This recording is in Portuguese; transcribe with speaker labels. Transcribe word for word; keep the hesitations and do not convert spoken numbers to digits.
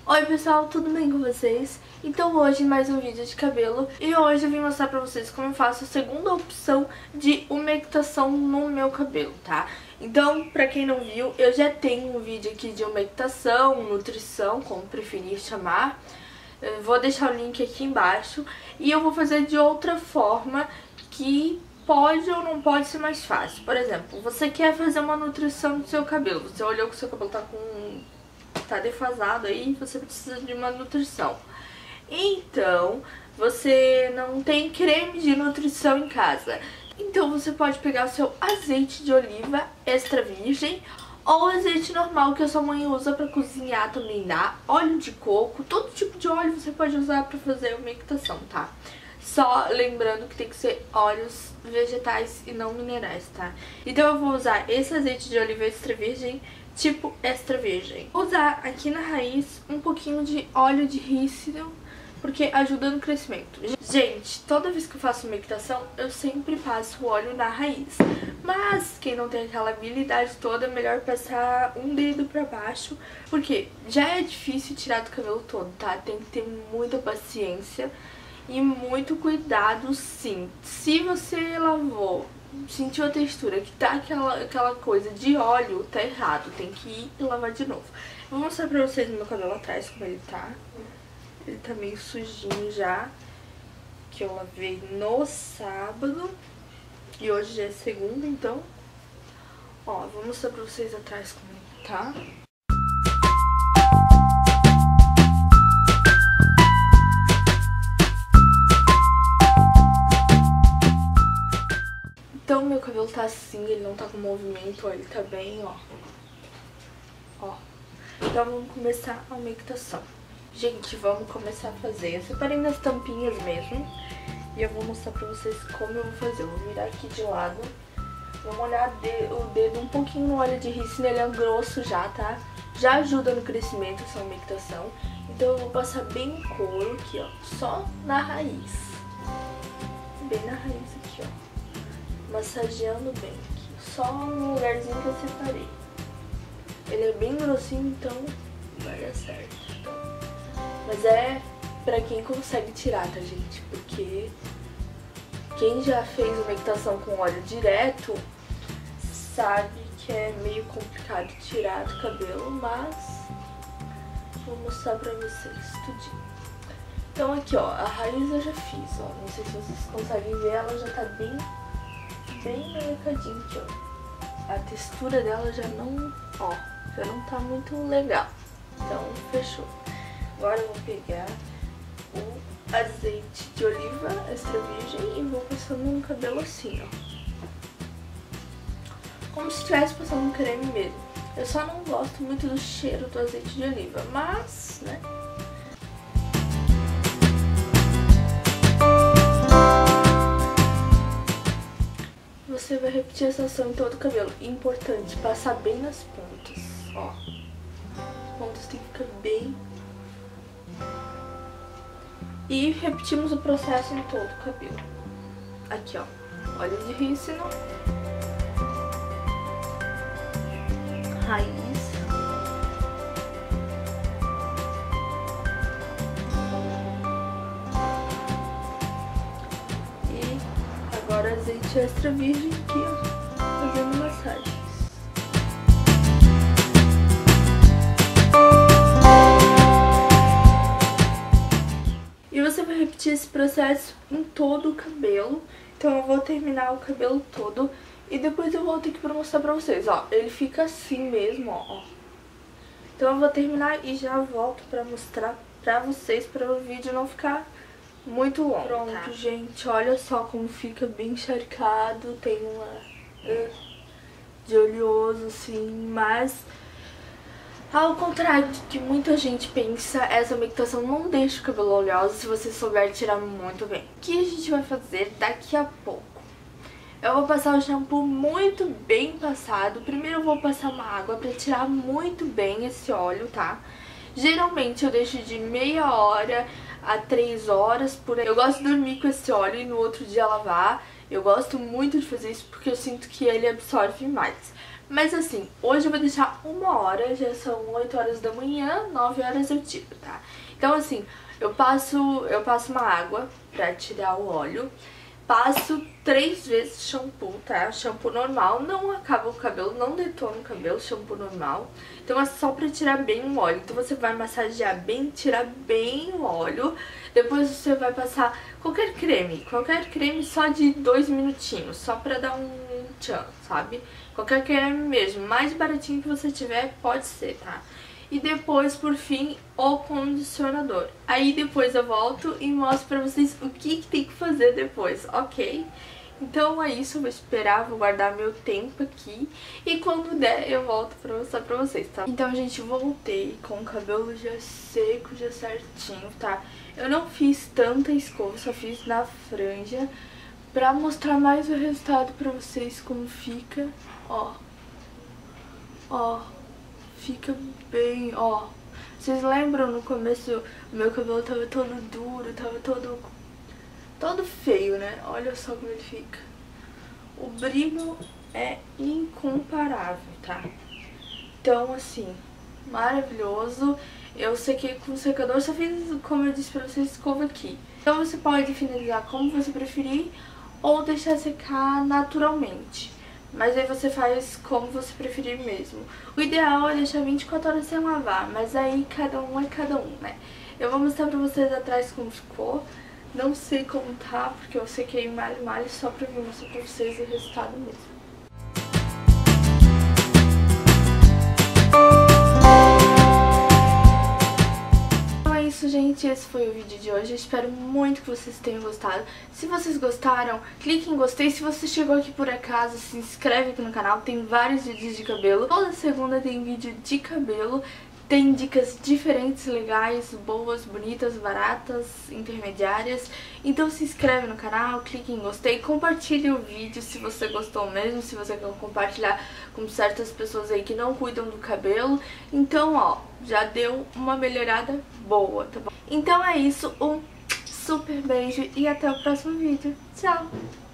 Speaker 1: Oi pessoal, tudo bem com vocês? Então hoje mais um vídeo de cabelo e hoje eu vim mostrar pra vocês como eu faço a segunda opção de umectação no meu cabelo, tá? Então, pra quem não viu, eu já tenho um vídeo aqui de umectação, nutrição, como preferir chamar. Eu vou deixar o link aqui embaixo e eu vou fazer de outra forma que pode ou não pode ser mais fácil. Por exemplo, você quer fazer uma nutrição do seu cabelo, você olhou que o seu cabelo tá com... tá defasado aí, você precisa de uma nutrição. Então, você não tem creme de nutrição em casa. Então você pode pegar o seu azeite de oliva extra virgem ou azeite normal que a sua mãe usa pra cozinhar também dá. Óleo de coco, todo tipo de óleo você pode usar pra fazer a umectação, tá? Só lembrando que tem que ser óleos vegetais e não minerais, tá? Então eu vou usar esse azeite de oliva extra virgem, tipo extra virgem. Vou usar aqui na raiz um pouquinho de óleo de rícino, porque ajuda no crescimento. Gente, toda vez que eu faço umectação, eu sempre passo o óleo na raiz. Mas quem não tem aquela habilidade toda, é melhor passar um dedo pra baixo, porque já é difícil tirar do cabelo todo, tá? Tem que ter muita paciência e muito cuidado, sim. Se você lavou, sentiu a textura que tá aquela, aquela coisa de óleo, tá errado, tem que ir e lavar de novo. Vou mostrar pra vocês o meu cabelo atrás como ele tá. Ele tá meio sujinho já, que eu lavei no sábado e hoje já é segunda, então ó, vou mostrar pra vocês atrás como ele tá. Então meu cabelo tá assim, ele não tá com movimento, ó, ele tá bem, ó. Ó. Então vamos começar a umectação. Gente, vamos começar a fazer. Eu separei nas tampinhas mesmo e eu vou mostrar pra vocês como eu vou fazer. Eu vou virar aqui de lado. Vou molhar o dedo um pouquinho no óleo de rícino, ele é grosso já, tá? Já ajuda no crescimento essa umectação. Então eu vou passar bem o couro aqui, ó, só na raiz. Bem na raiz aqui, ó. Massageando bem aqui, só no lugarzinho que eu separei. Ele é bem grossinho, então vai dar certo. Então. Mas é pra quem consegue tirar, tá, gente? Porque quem já fez umectação com óleo direto sabe que é meio complicado tirar do cabelo, mas vou mostrar pra vocês tudinho. Então aqui, ó, a raiz eu já fiz, ó. Não sei se vocês conseguem ver, ela já tá bem, bem marcadinha aqui, ó. A textura dela já não, ó, já não tá muito legal. Então, fechou. Agora eu vou pegar o azeite de oliva extra virgem e vou passando no cabelo assim, ó. Como se estivesse passando um creme mesmo. Eu só não gosto muito do cheiro do azeite de oliva, mas, né? Você vai repetir essa ação em todo o cabelo. Importante, passar bem nas pontas, ó. As pontas tem que ficar bem... E repetimos o processo em todo o cabelo. Aqui, ó, óleo de rícino, raiz, e agora azeite extra virgem aqui, ó, fazendo massagem. Você vai repetir esse processo em todo o cabelo. Então eu vou terminar o cabelo todo e depois eu volto aqui pra mostrar pra vocês, ó. Ele fica assim mesmo, ó. Então eu vou terminar e já volto pra mostrar pra vocês, para o vídeo não ficar muito longo. Pronto, tá, gente, olha só como fica bem encharcado. Tem uma uh, de oleoso assim, mas... ao contrário do que muita gente pensa, essa umectação não deixa o cabelo oleoso se você souber tirar muito bem. O que a gente vai fazer daqui a pouco? Eu vou passar o shampoo muito bem passado. Primeiro eu vou passar uma água pra tirar muito bem esse óleo, tá? Geralmente eu deixo de meia hora a três horas por aí. Eu gosto de dormir com esse óleo e no outro dia lavar. Eu gosto muito de fazer isso porque eu sinto que ele absorve mais. Mas assim, hoje eu vou deixar uma hora, já são oito horas da manhã, nove horas eu tiro, tá? Então assim, eu passo, eu passo uma água pra tirar o óleo. Passo três vezes shampoo, tá? Shampoo normal, não acaba o cabelo, não detona o cabelo, shampoo normal. Então é só pra tirar bem o óleo. Então você vai massagear bem, tirar bem o óleo. Depois você vai passar qualquer creme, qualquer creme só de dois minutinhos, só pra dar um tchan, sabe? Qualquer creme mesmo, mais baratinho que você tiver, pode ser, tá? E depois, por fim, o condicionador. Aí depois eu volto e mostro pra vocês o que, que tem que fazer depois, ok? Então é isso, eu vou esperar, vou guardar meu tempo aqui. E quando der, eu volto pra mostrar pra vocês, tá? Então, gente, voltei com o cabelo já seco, já certinho, tá? Eu não fiz tanta escova, só fiz na franja. Pra mostrar mais o resultado pra vocês, como fica, ó. Ó. Fica bem, ó. Vocês lembram no começo o meu cabelo tava todo duro, tava todo todo feio, né? Olha só como ele fica. O brilho é incomparável, tá? Então, assim, maravilhoso. Eu sequei com secador, só fiz, como eu disse pra vocês, escova aqui. Então você pode finalizar como você preferir ou deixar secar naturalmente. Mas aí você faz como você preferir mesmo. O ideal é deixar vinte e quatro horas sem lavar, mas aí cada um é cada um, né? Eu vou mostrar pra vocês atrás como ficou. Não sei como tá, porque eu sequei malho malho só pra vir mostrar pra vocês o resultado mesmo. Gente, esse foi o vídeo de hoje, eu espero muito que vocês tenham gostado. Se vocês gostaram, clique em gostei. Se você chegou aqui por acaso, se inscreve aqui no canal, tem vários vídeos de cabelo. Toda segunda tem vídeo de cabelo, tem dicas diferentes, legais, boas, bonitas, baratas, intermediárias. Então se inscreve no canal, clique em gostei, compartilhe o vídeo se você gostou mesmo, se você quer compartilhar com certas pessoas aí que não cuidam do cabelo. Então, ó, já deu uma melhorada boa, tá bom? Então é isso, um super beijo e até o próximo vídeo. Tchau!